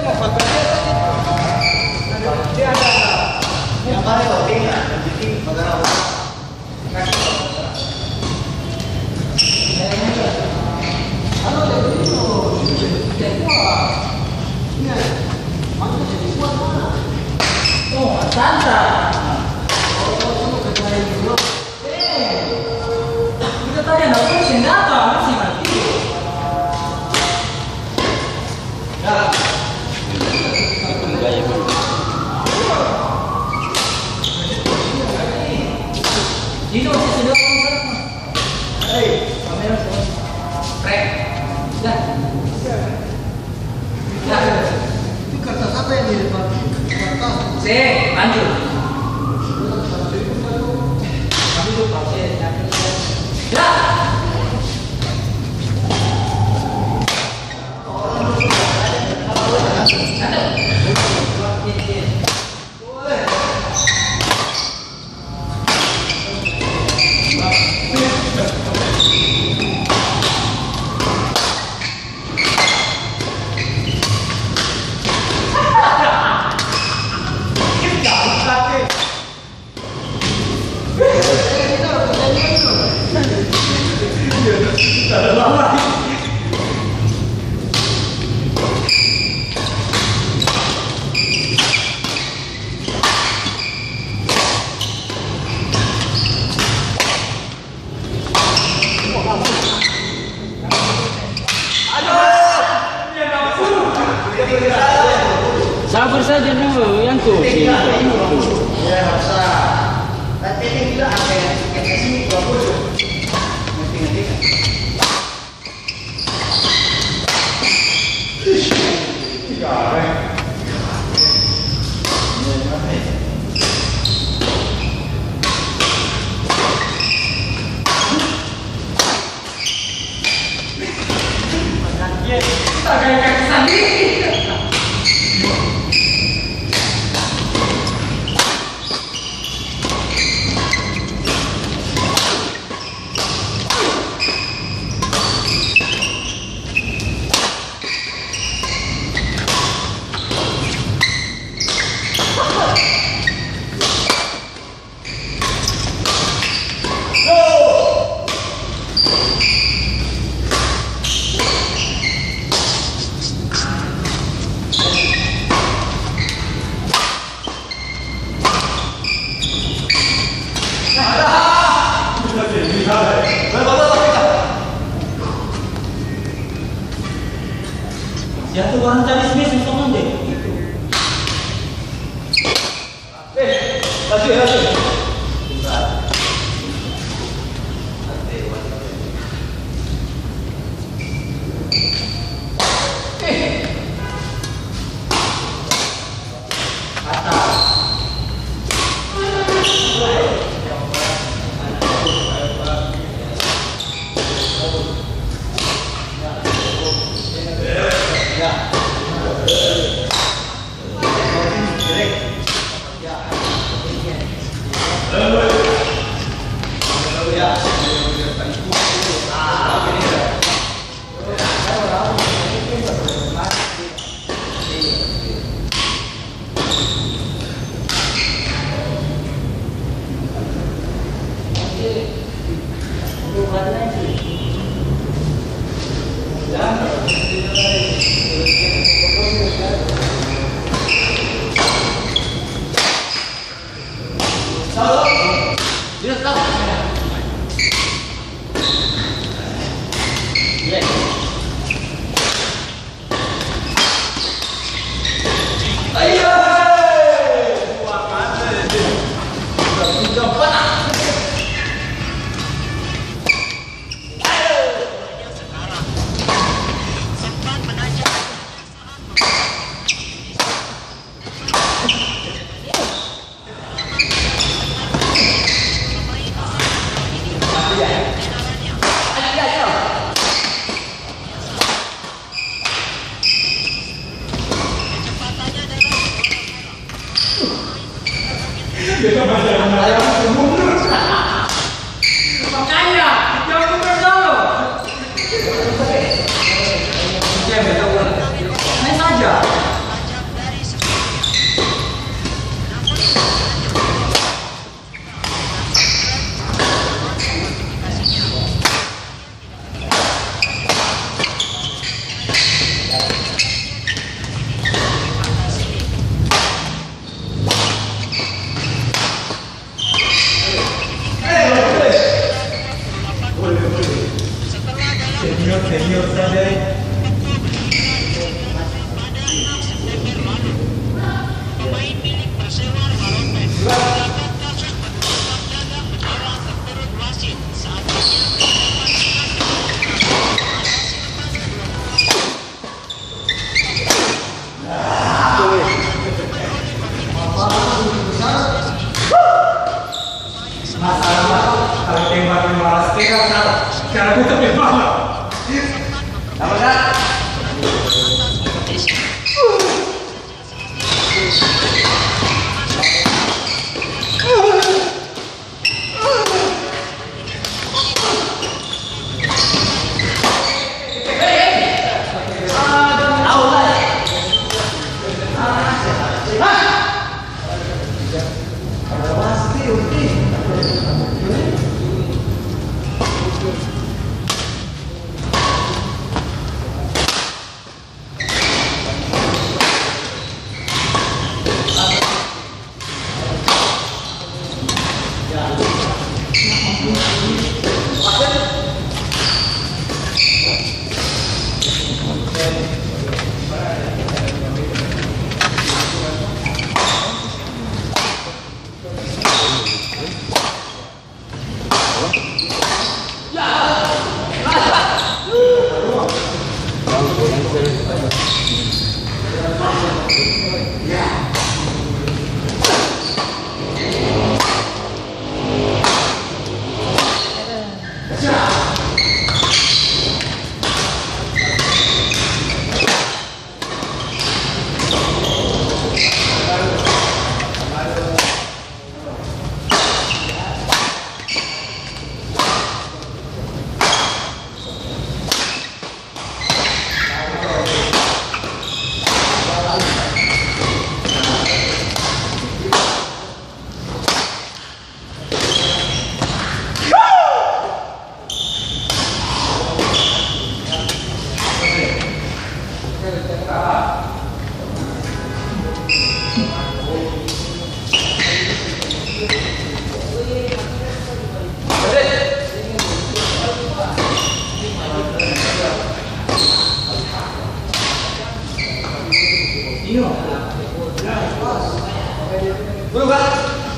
Dia ada yang mana loading lah, yang penting bagaimana. Kalau dari itu, jadi kuat. Ini, mana jadi kuat mana? Oh, santai. Oh, kamu kerjain dulu. Kita tanya dong, senjata masih mati. Ya. Itu masih sudah sama. Hei, kamera semua. Rek. Dah. Dah. Itu kertas apa yang di depan? Kertas. Lanjut. Kami lupa ya. Sabar saja dulu, yang tuh. Ya, bisa. Nanti ini juga ada yang kayak sini 20. Ya tuh orang tadi sini susah deh. Laju. Makanya, jangan mundur dulu. Main saja. Dulu kan?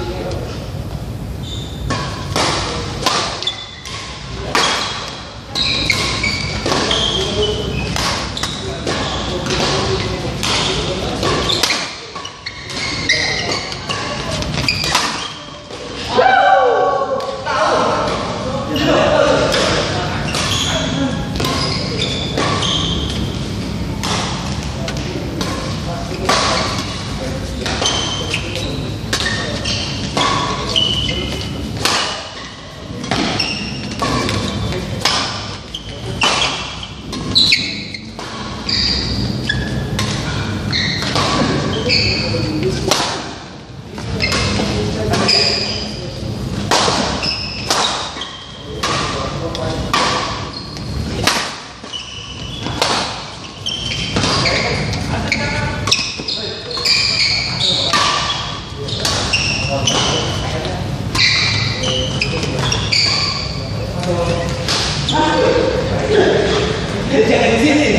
Jangan di sini.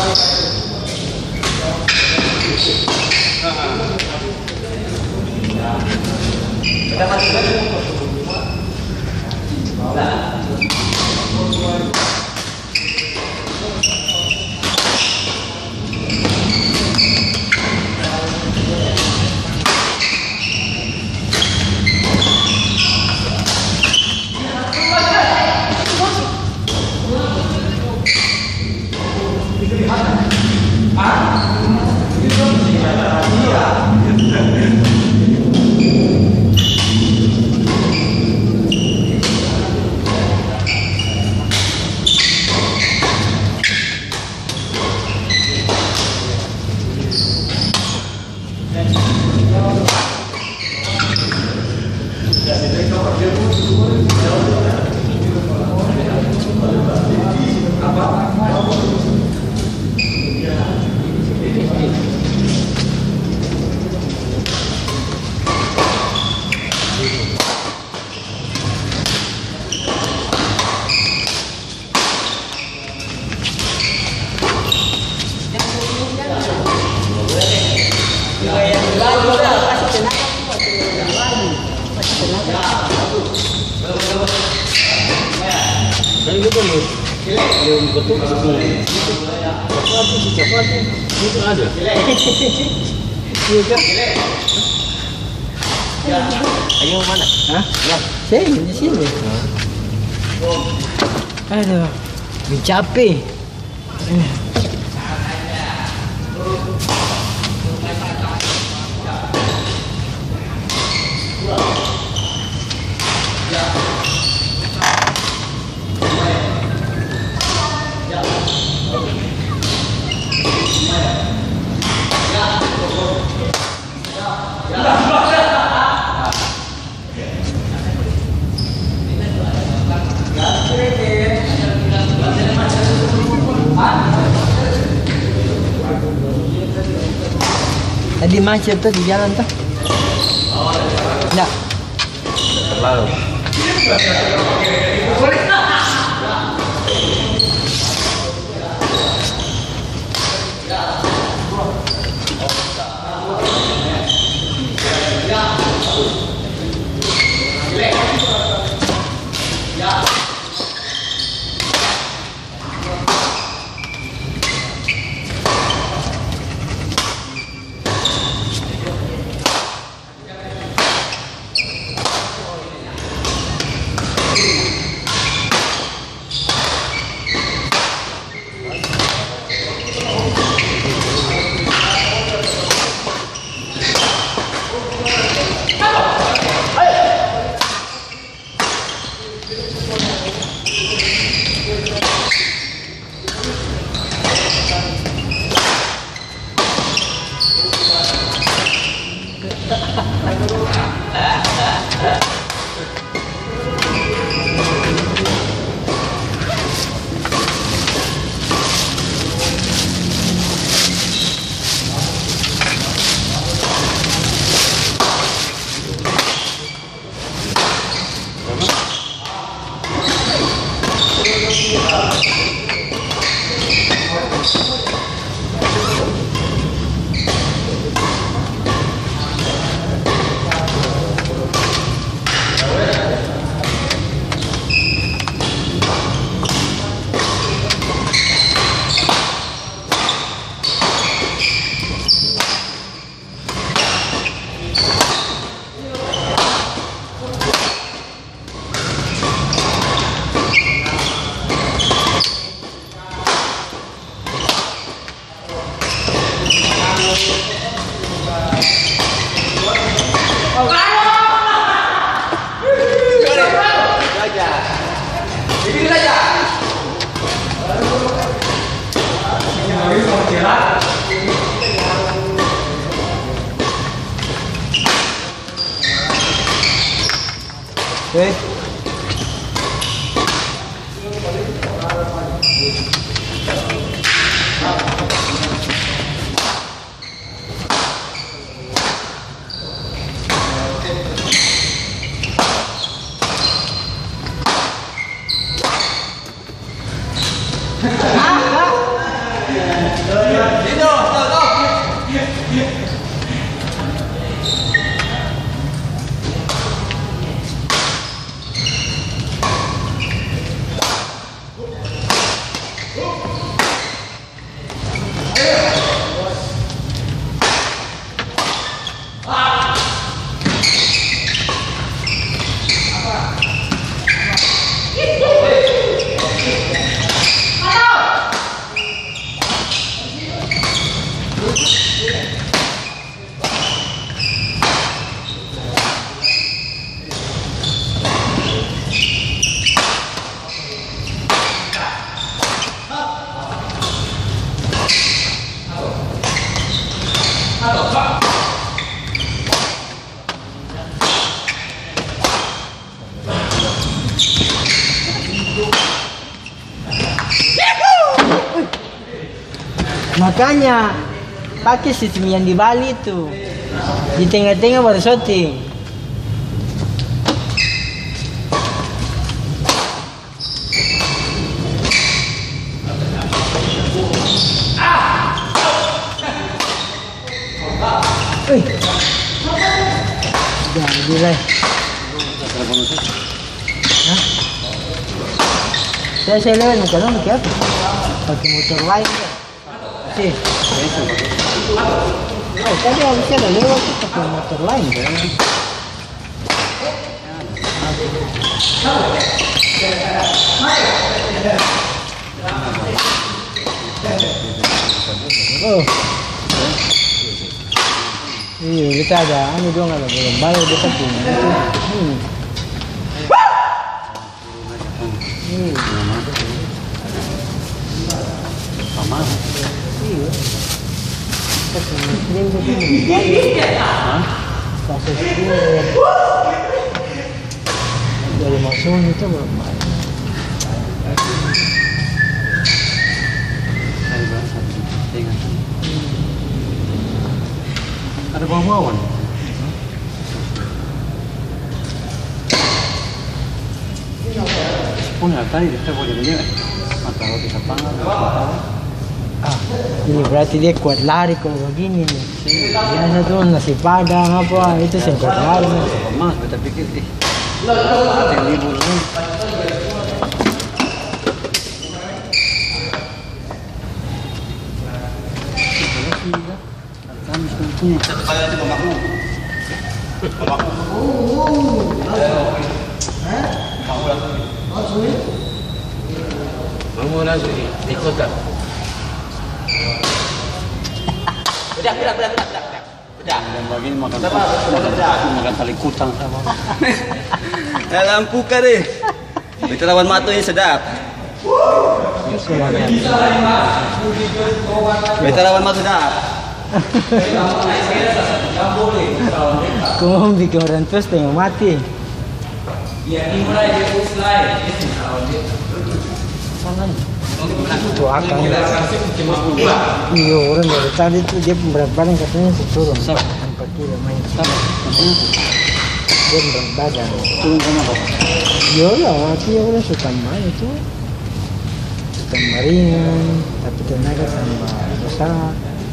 Itu ada. Ayo mana? Hah? Sini, di sini. Aduh, capek. Tadi macet tuh di jalan tuh. Enggak. Terlalu. Oke. Makanya pakai sistem yang di Bali itu. Di tengah-tengah baru shooting. Wih. Udah, gila. Hah? Saya lewat kalau pakai apa? Pakai motor lain ya? Sih. Oh, tadi harusnya ada lewat itu pakai motor lain kan? Oh. Iya, kita ada anu dong, ada belum bayar kita punya itu. Sama. Iya. Kita punya itu. Kasus itu. Dari maksud itu belum bayar. Ada bawang-bawang. Punya tadi kita boleh beli mata roti Jepang. Ini berarti dia kuat lari kalau begini nih. Biasa tuh nasi padang apa itu sih kuat lari nih. Mas, kita pikir ada yang libur nih. Kamu langsung di kota. Udah. Dan begini makan tali kutang sama. Dalam puka deh. Kita lawan matu ini sedap. Kita lawan matu sedap. Kau mau bikin orang tua setengah mati. Itu akan. Iya, orang dari tadi tuh dia berat badan katanya turun. 4 kilo main. Dia berat badan. Turun sama apa? Iya lah, waktu ya orang suka main itu. Tambah ringan, tapi tenaga tambah besar.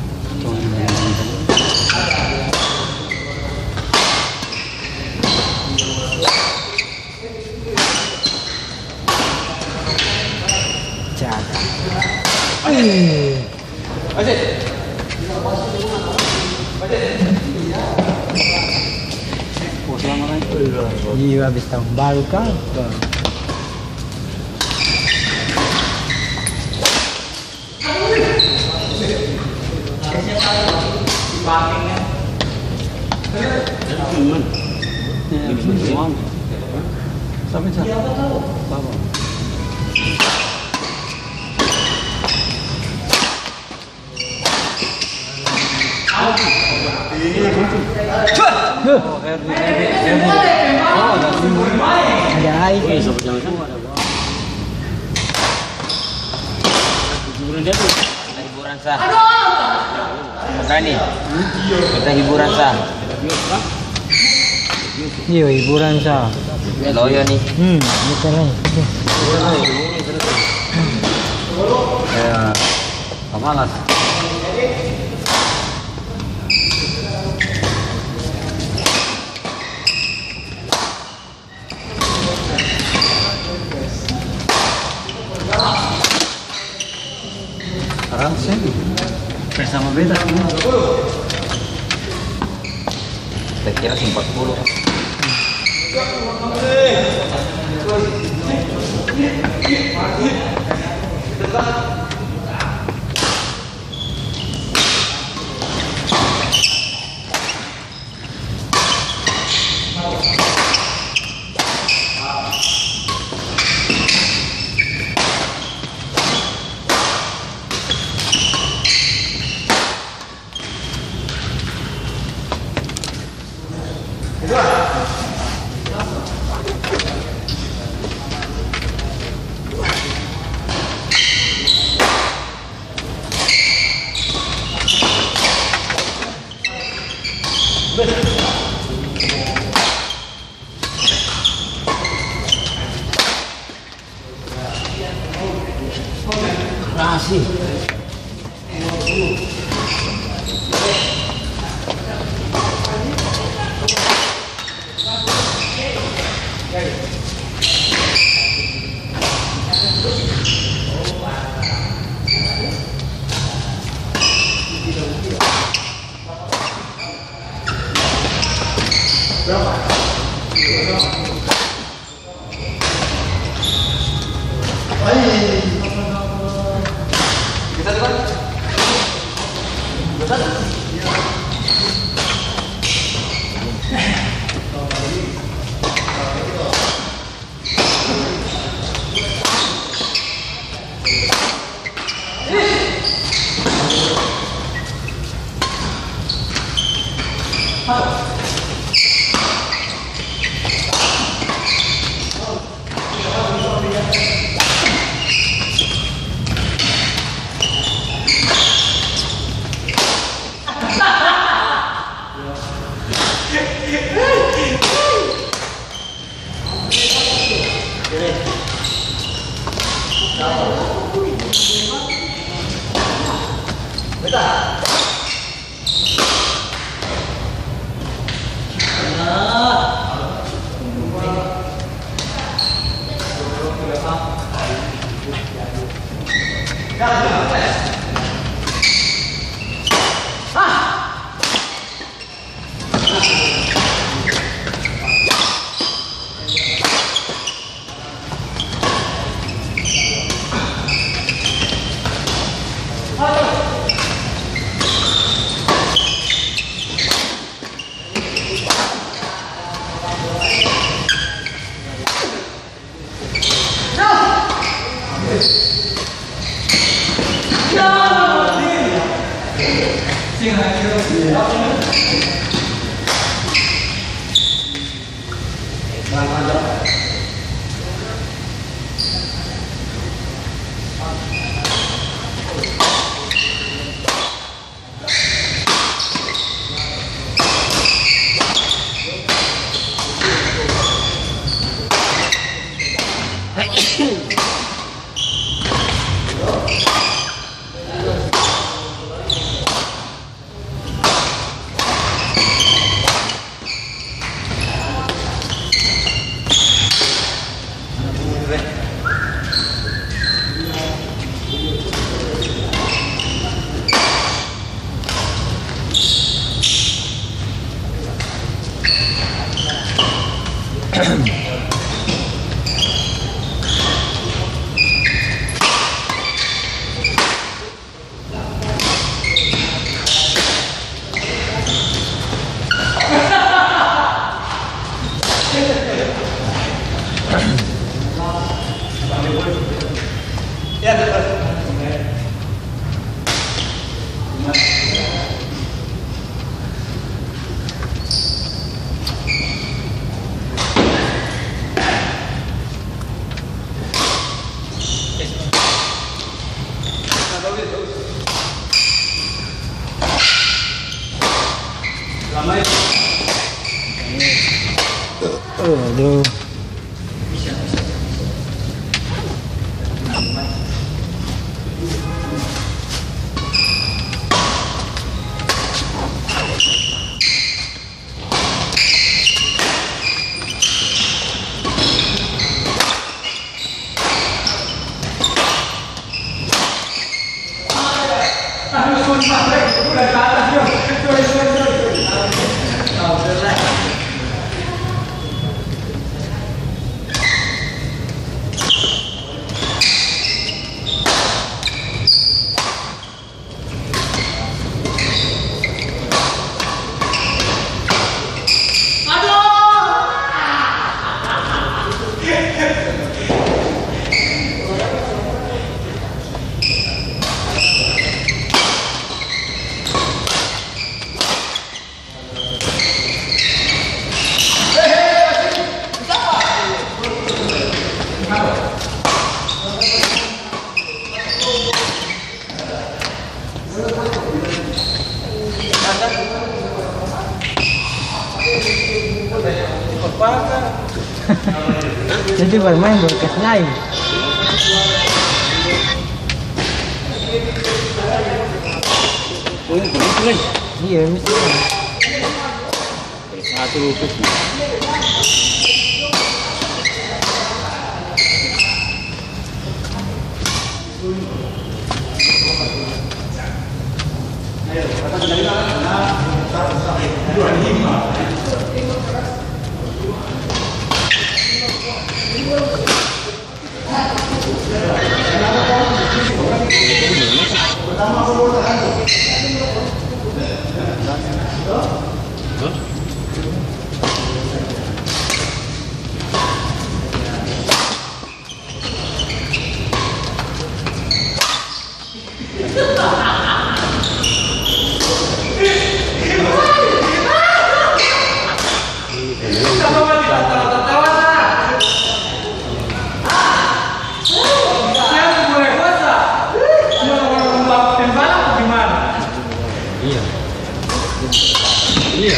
Jaga. Iya, habis tahun baru kan. Sampai siapa? Ada air. Hiburan sah. Berani. Kita hiburan sah. Iya, hiburan sah. Loyo nih. Betul nih. Ya, malas. Sekarang sih bersama beda semua. Saya kira 40. Nasi. Aduh. Jadi bermain broadcast live. kan? Iya, mesti. Satu lupus. Iya.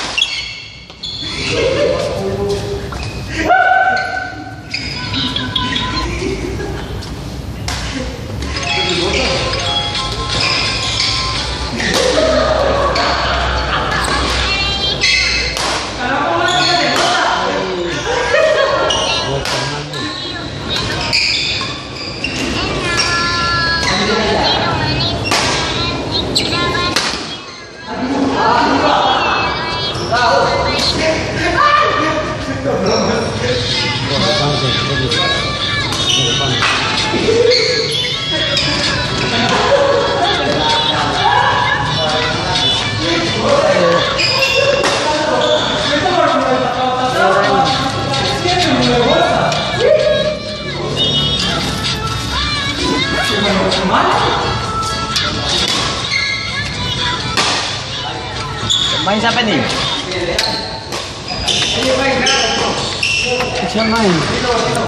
Main siapa nih? Siapa main?